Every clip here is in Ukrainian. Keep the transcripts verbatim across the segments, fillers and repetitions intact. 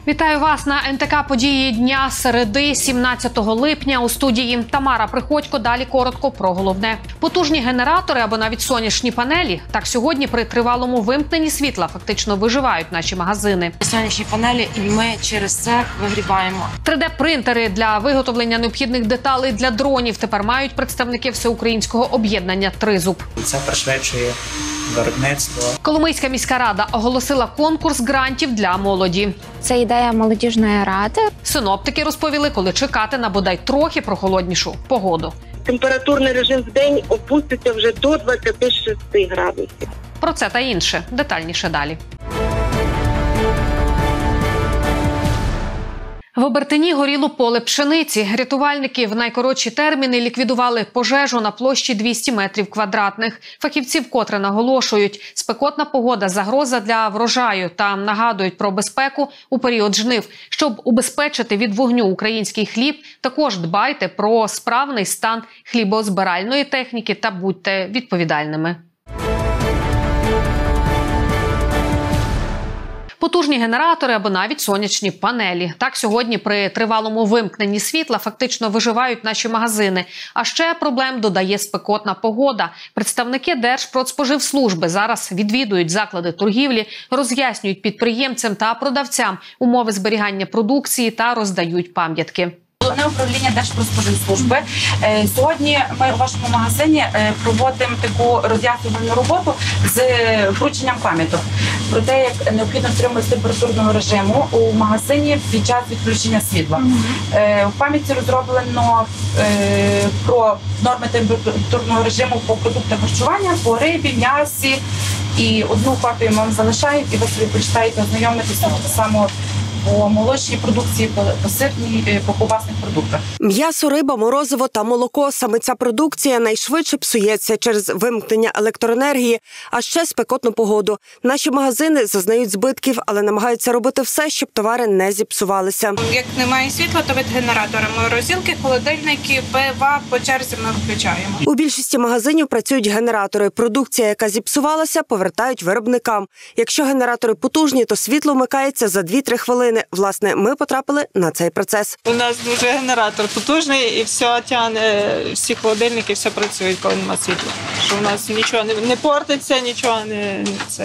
Вітаю вас на ен те ка «Події дня» середи, сімнадцятого липня. У студії Тамара Приходько. Далі коротко про головне. Потужні генератори або навіть сонячні панелі. Так сьогодні при тривалому вимкненні світла фактично виживають наші магазини. Сонячні панелі, і ми через це вигріваємо. три де принтери для виготовлення необхідних деталей для дронів тепер мають представники всеукраїнського об'єднання «Тризуб». Це пришвидшує виробництво. Коломийська міська рада оголосила конкурс грантів для молоді. Це ідея молодіжної ради. Синоптики розповіли, коли чекати на бодай трохи прохолоднішу погоду. Температурний режим в день опуститься вже до двадцяти шести градусів. Про це та інше детальніше далі. В Обертині горіло поле пшениці. Рятувальники в найкоротші терміни ліквідували пожежу на площі двісті метрів квадратних. Фахівці вкотре наголошують, спекотна погода – загроза для врожаю та нагадують про безпеку у період жнив. Щоб убезпечити від вогню український хліб, також дбайте про справний стан хлібозбиральної техніки та будьте відповідальними. Потужні генератори або навіть сонячні панелі. Так сьогодні при тривалому вимкненні світла фактично виживають наші магазини. А ще проблем додає спекотна погода. Представники Держпродспоживслужби зараз відвідують заклади торгівлі, роз'яснюють підприємцям та продавцям умови зберігання продукції та роздають пам'ятки. Головне управління Держпродспоживслужби. Сьогодні ми у вашому магазині проводимо таку роз'яснювальну роботу з врученням пам'яток. Про те, як необхідно дотримуватися температурного режиму у магазині під час відключення світла. Mm-hmm. В пам'ятці розроблено про норми температурного режиму по продуктах харчування, по рибі, м'ясі. І одну копію ми вам залишаємо, і ви собі почитаєте, ознайомитися так само по молочній продукції, по сирній, по ковбасних продуктах. М'ясо, риба, морозиво та молоко – саме ця продукція найшвидше псується через вимкнення електроенергії, а ще спекотну погоду. Наші магазини зазнають збитків, але намагаються робити все, щоб товари не зіпсувалися. Як немає світла, то від генератора морозилки, холодильники, пива по черзі ми включаємо. У більшості магазинів працюють генератори. Продукція, яка зіпсувалася, повертають виробникам. Якщо генератори потужні, то світло вмикається за дві-три хвилини. Власне, ми потрапили на цей процес. У нас дуже генератор потужний і все тягне, всі холодильники, все працюють, коли немає світла. Що у нас нічого не, не портиться, нічого не, не це.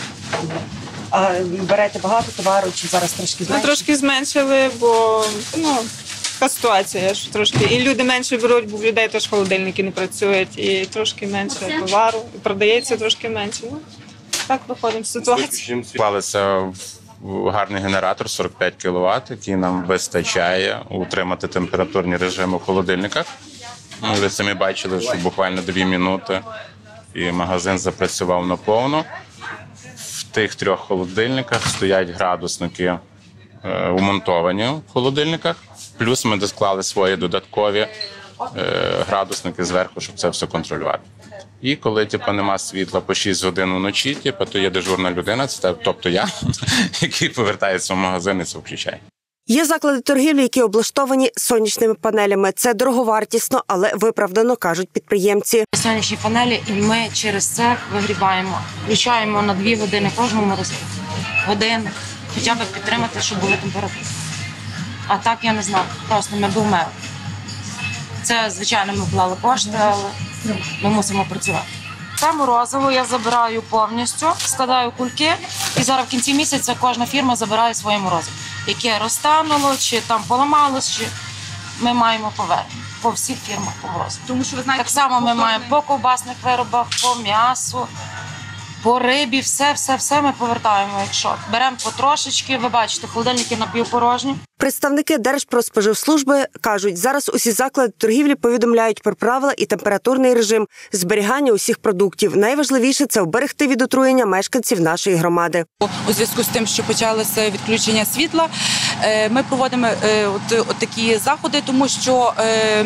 А берете багато товару чи зараз трошки зменшили? Ну, трошки зменшили, бо ну, така ситуація, що трошки. І люди менше беруть, бо в людей теж холодильники не працюють, і трошки менше товару, і продається трошки менше. Ну, так виходимо з ситуації. Вклалися в гарний генератор сорок п'ять кіловат, який нам вистачає утримати температурні режими в холодильниках. Ви самі бачили, що буквально дві минути і магазин запрацював наповну. В тих трьох холодильниках стоять градусники вмонтовані в холодильниках. Плюс ми досклали свої додаткові градусники зверху, щоб це все контролювати. І коли типу, нема світла по шість годин вночі, типу, то є дежурна людина, це, тобто я, який повертається в магазин і це включає. Є заклади торгівлі, які облаштовані сонячними панелями. Це дороговартісно, але виправдано, кажуть підприємці. Сонячні панелі, і ми через це вигріваємо. Включаємо на дві години кожному морозилку. Годин, хоча б підтримати, щоб були температури. А так я не знаю, просто ми був мер. Це, звичайно, ми вклали кошти, але ми мусимо працювати. Це морозиво я забираю повністю, складаю кульки, і зараз в кінці місяця кожна фірма забирає своє морозиво. Яке розтануло, чи там поламалось, чи ми маємо повернути по всіх фірмах по морозиву. Тому що ви знаєте, так само ми маємо по ковбасних виробах, по м'ясу, по рибі, все, все, все ми повертаємо. Якщо беремо потрошечки, ви бачите, холодильники напівпорожні. Представники Держпродспоживслужби кажуть, зараз усі заклади торгівлі повідомляють про правила і температурний режим зберігання усіх продуктів. Найважливіше – це вберегти від отруєння мешканців нашої громади. У зв'язку з тим, що почалося відключення світла, ми проводимо от, от такі заходи, тому що е,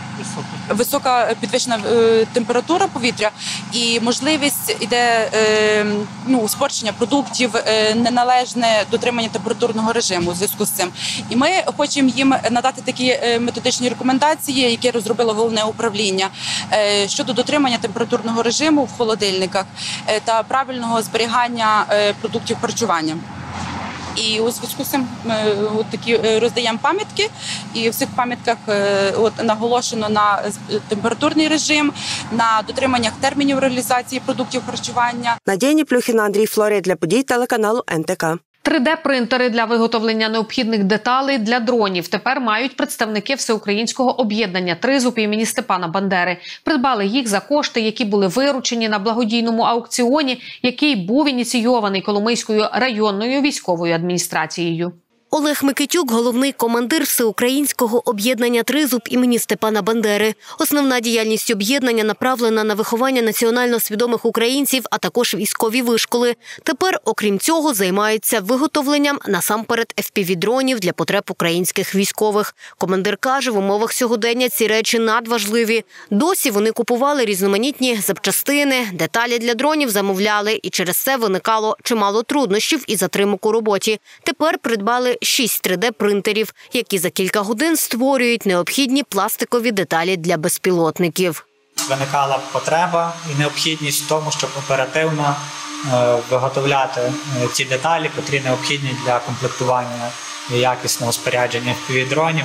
висока підвищена температура повітря і можливість іде е, ну, спорчення продуктів, е, неналежне дотримання температурного режиму у зв'язку з цим. І ми хочемо їм надати такі методичні рекомендації, які розробило головне управління щодо дотримання температурного режиму в холодильниках та правильного зберігання продуктів харчування. І у зв'язку з цим ми от такі роздаємо пам'ятки, і в цих пам'ятках от наголошено на температурний режим, на дотриманнях термінів реалізації продуктів харчування. Надія Ніплюхіна, Андрій Флорія для подій телеканалу ен те ка. три де принтери для виготовлення необхідних деталей для дронів тепер мають представники Всеукраїнського об'єднання «Тризуб» імені Степана Бандери. Придбали їх за кошти, які були виручені на благодійному аукціоні, який був ініційований Коломийською районною військовою адміністрацією. Олег Микитюк – головний командир Всеукраїнського об'єднання «Тризуб» імені Степана Бандери. Основна діяльність об'єднання направлена на виховання національно свідомих українців, а також військові вишколи. Тепер, окрім цього, займаються виготовленням насамперед еф пі ві-дронів для потреб українських військових. Командир каже, в умовах сьогодення ці речі надважливі. Досі вони купували різноманітні запчастини, деталі для дронів замовляли, і через це виникало чимало труднощів і затримок у роботі. Тепер придбали шість три де принтерів, які за кілька годин створюють необхідні пластикові деталі для безпілотників. Виникала потреба і необхідність в тому, щоб оперативно е, виготовляти е, ті деталі, котрі необхідні для комплектування якісного спорядження еф пі ві-дронів.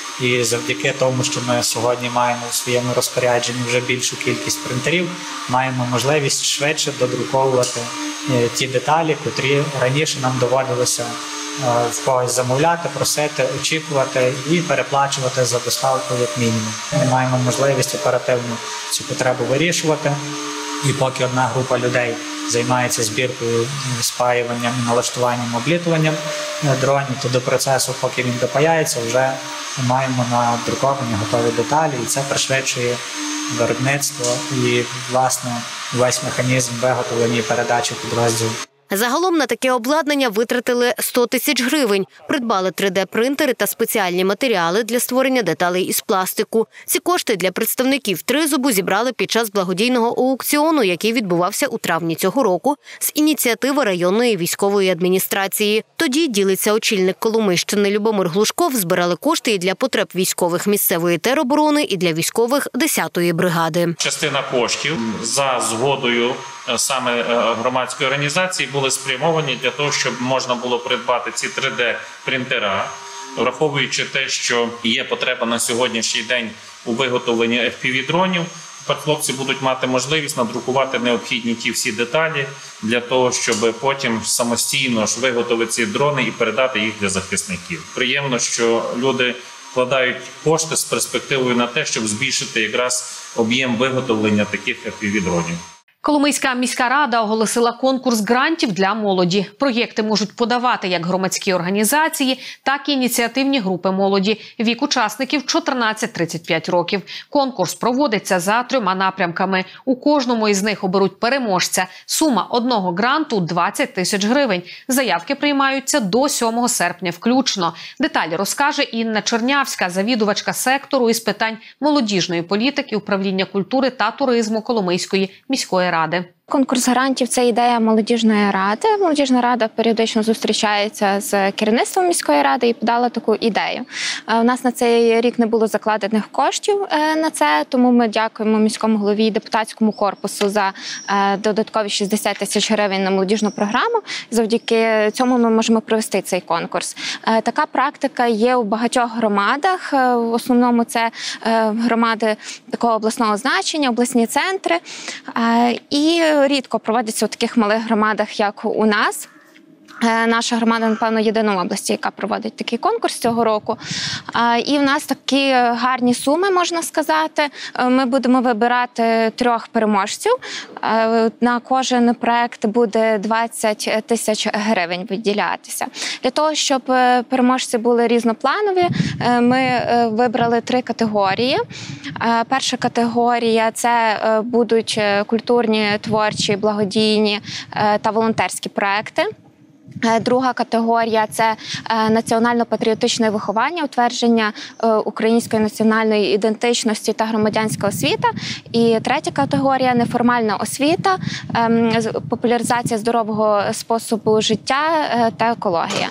І завдяки тому, що ми сьогодні маємо у своєму розпорядженні вже більшу кількість принтерів, маємо можливість швидше додруковувати е, ті деталі, котрі раніше нам доводилося в когось замовляти, просити, очікувати і переплачувати за доставку як мінімум. Ми маємо можливість оперативно цю потребу вирішувати. І поки одна група людей займається збіркою, спаюванням, налаштуванням, облітуванням дронів, то до процесу, поки він допаяється, вже маємо надруковані готові деталі, і це пришвидшує виробництво і, власне, весь механізм виготовлення і передачі підрозділу. Загалом на таке обладнання витратили сто тисяч гривень. Придбали три де принтери та спеціальні матеріали для створення деталей із пластику. Ці кошти для представників «Тризубу» зібрали під час благодійного аукціону, який відбувався у травні цього року з ініціативи районної військової адміністрації. Тоді, ділиться очільник Коломийщини Любомир Глушков, збирали кошти і для потреб військових місцевої тероборони, і для військових десятої бригади. Частина коштів за згодою саме громадської організації були спрямовані для того, щоб можна було придбати ці три де принтера, враховуючи те, що є потреба на сьогоднішній день у виготовленні еф пі ві-дронів. Тепер хлопці будуть мати можливість надрукувати необхідні ті всі деталі для того, щоб потім самостійно ж виготовити ці дрони і передати їх для захисників. Приємно, що люди вкладають кошти з перспективою на те, щоб збільшити якраз об'єм виготовлення таких еф пі ві-дронів. Коломийська міська рада оголосила конкурс грантів для молоді. Проєкти можуть подавати як громадські організації, так і ініціативні групи молоді. Вік учасників – чотирнадцять - тридцять п'ять років. Конкурс проводиться за трьома напрямками. У кожному із них оберуть переможця. Сума одного гранту – двадцять тисяч гривень. Заявки приймаються до сьомого серпня включно. Деталі розкаже Інна Чернявська, завідувачка сектору із питань молодіжної політики, управління культури та туризму Коломийської міської ради. Конкурс грантів – це ідея молодіжної ради. Молодіжна рада періодично зустрічається з керівництвом міської ради і подала таку ідею. У нас на цей рік не було закладених коштів на це, тому ми дякуємо міському голові і депутатському корпусу за додаткові шістдесят тисяч гривень на молодіжну програму. Завдяки цьому ми можемо провести цей конкурс. Така практика є у багатьох громадах. В основному це громади такого обласного значення, обласні центри. І рідко проводиться у таких малих громадах, як у нас. Наша громада, напевно, єдина в області, яка проводить такий конкурс цього року. І в нас такі гарні суми, можна сказати. Ми будемо вибирати трьох переможців. На кожен проект буде двадцять тисяч гривень виділятися. Для того, щоб переможці були різнопланові, ми вибрали три категорії. Перша категорія – це будуть культурні, творчі, благодійні та волонтерські проекти. Друга категорія – це національно-патріотичне виховання, утвердження української національної ідентичності та громадянська освіта. І третя категорія – неформальна освіта, популяризація здорового способу життя та екологія.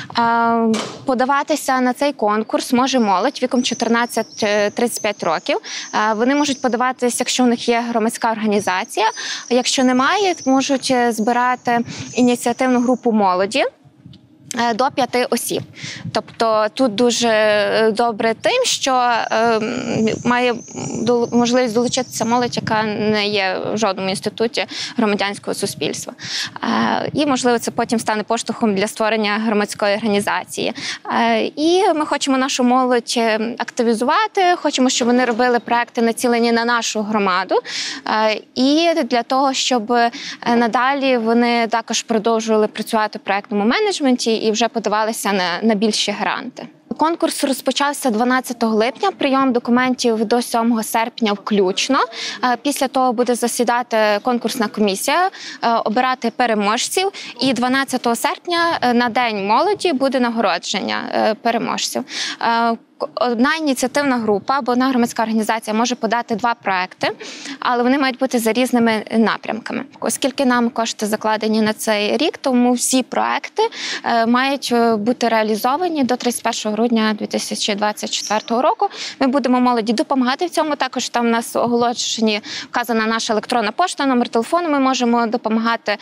Подаватися на цей конкурс може молодь віком чотирнадцять - тридцять п'ять років. Вони можуть подаватися, якщо у них є громадська організація. Якщо немає, можуть збирати ініціативну групу молоді. до п'яти осіб. Тобто тут дуже добре тим, що е, має можливість долучитися молодь, яка не є в жодному інституті громадянського суспільства. Е, і, можливо, це потім стане поштовхом для створення громадської організації. Е, і ми хочемо нашу молодь активізувати, хочемо, щоб вони робили проекти, націлені на нашу громаду. Е, і для того, щоб надалі вони також продовжували працювати в проектному менеджменті і вже подавалися на, на більші гранти. Конкурс розпочався дванадцятого липня, прийом документів до сьомого серпня включно. Після того буде засідати конкурсна комісія, обирати переможців. І дванадцятого серпня на День молоді буде нагородження переможців. Одна ініціативна група або одна громадська організація може подати два проекти, але вони мають бути за різними напрямками. Оскільки нам кошти закладені на цей рік, тому всі проекти мають бути реалізовані до тридцять першого грудня дві тисячі двадцять четвертого року. Ми будемо молоді допомагати в цьому. Також там у нас оголошені, вказана наша електронна пошта, номер телефону. Ми можемо допомагати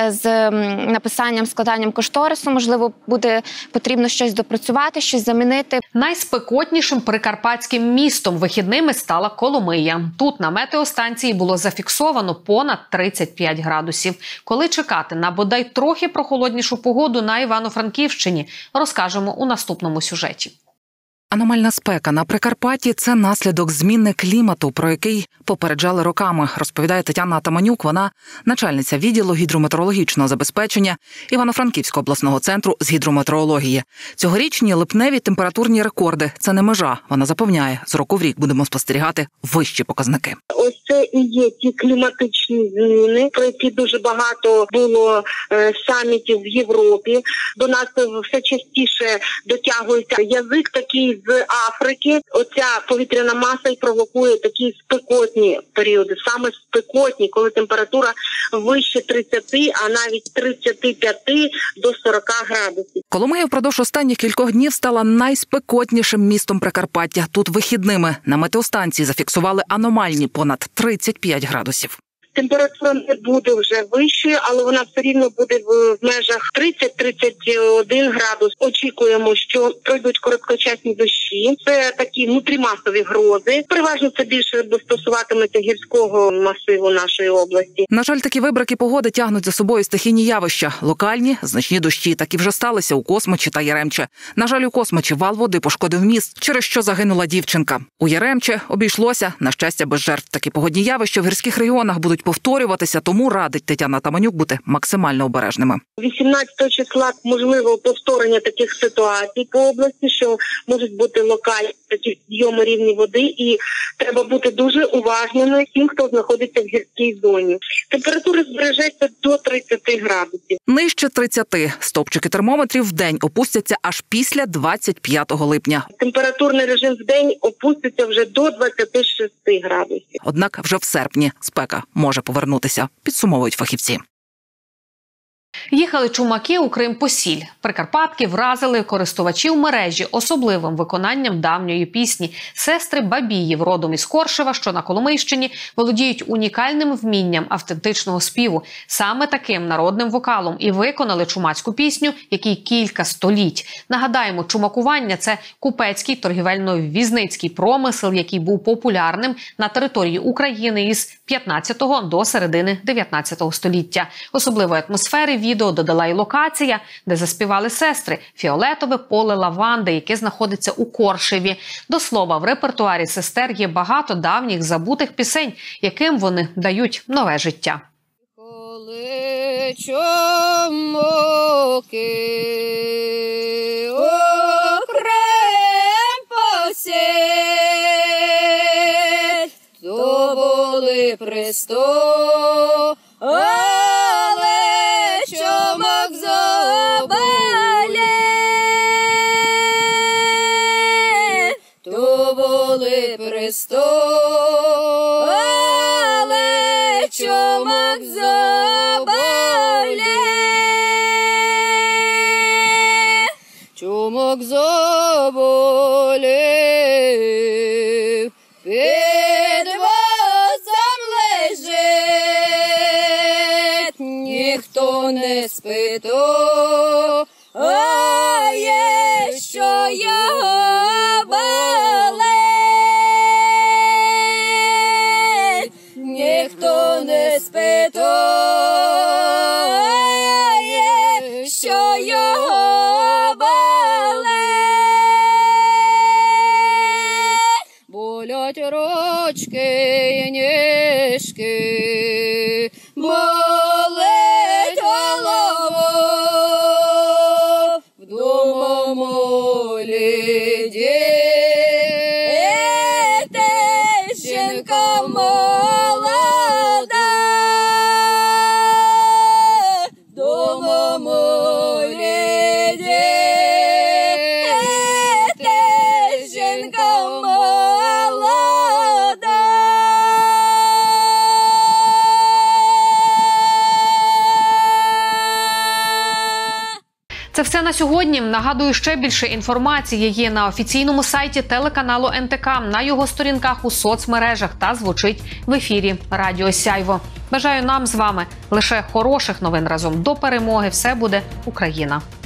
з написанням, складанням кошторису. Можливо, буде потрібно щось допрацювати, щось замінити. Найспекотнішим прикарпатським містом вихідними стала Коломия. Тут на метеостанції було зафіксовано понад тридцять п'ять градусів. Коли чекати на бодай трохи прохолоднішу погоду на Івано-Франківщині, розкажемо у наступному сюжеті. Аномальна спека на Прикарпатті – це наслідок зміни клімату, про який попереджали роками, розповідає Тетяна Атаманюк. Вона начальниця відділу гідрометеорологічного забезпечення Івано-Франківського обласного центру з гідрометеорології. Цьогорічні липневі температурні рекорди – це не межа. Вона запевняє, з року в рік будемо спостерігати вищі показники. Ось це і є ті кліматичні зміни, про які дуже багато було е, самітів в Європі. До нас все частіше дотягується язик такий з Африки. Оця повітряна маса і провокує такі спекотні періоди, саме спекотні, коли температура вище тридцяти, а навіть тридцяти п'яти до сорока градусів. Коломия впродовж останніх кількох днів стала найспекотнішим містом Прикарпаття. Тут вихідними на метеостанції зафіксували аномальні понад тридцять п'ять градусів. Температура не буде вже вищою, але вона все рівно буде в межах тридцять - тридцять один градус. Очікуємо, що пройдуть короткочасні дощі. Це такі внутрімасові грози. Переважно це більше стосуватиметься гірського масиву нашої області. На жаль, такі вибрики погоди тягнуть за собою стихійні явища. Локальні, значні дощі такі вже сталися у Космачі та Яремче. На жаль, у Космачі вал води пошкодив міст, через що загинула дівчинка. У Яремче обійшлося, на щастя, без жертв. Такі погодні явища в гірських регіонах будуть повторюватися, тому радить Тетяна Таманюк бути максимально обережними. вісімнадцятого числа можливо повторення таких ситуацій по області, що можуть бути локальні такі підйоми рівні води, і треба бути дуже уважними тим, хто знаходиться в гірській зоні. Температура збережеться до тридцяти градусів. Нижче тридцяти. Стовпчики термометрів в день опустяться аж після двадцять п'ятого липня. Температурний режим в день опуститься вже до двадцяти шести градусів. Однак вже в серпні спека може повернутися, підсумовують фахівці. Їхали чумаки у Крим-Посіль. Прикарпатки вразили користувачів мережі особливим виконанням давньої пісні. Сестри Бабіїв, родом із Коршева, що на Коломийщині, володіють унікальним вмінням автентичного співу. Саме таким народним вокалом і виконали чумацьку пісню, якій кілька століть. Нагадаємо, чумакування – це купецький торгівельно-візницький промисел, який був популярним на території України із п'ятнадцятого до середини дев'ятнадцятого століття. Особливої атмосфери відео додала і локація, де заспівали сестри – фіолетове поле лаванди, яке знаходиться у Коршеві. До слова, в репертуарі сестер є багато давніх забутих пісень, яким вони дають нове життя. Коли чумаки у Крим-Посіль, то були престол. Чумак заболів, то були престол, але чумак заболів, чумак заболів, під возом лежить, ніхто не спитав. денежки, болить голова, вдома молі діти, жінка молода, вдома молі діти, жінка молода. Це все на сьогодні. Нагадую, ще більше інформації є на офіційному сайті телеканалу ен те ка, на його сторінках у соцмережах та звучить в ефірі Радіо Сяйво. Бажаю нам з вами лише хороших новин разом до перемоги. Все буде Україна!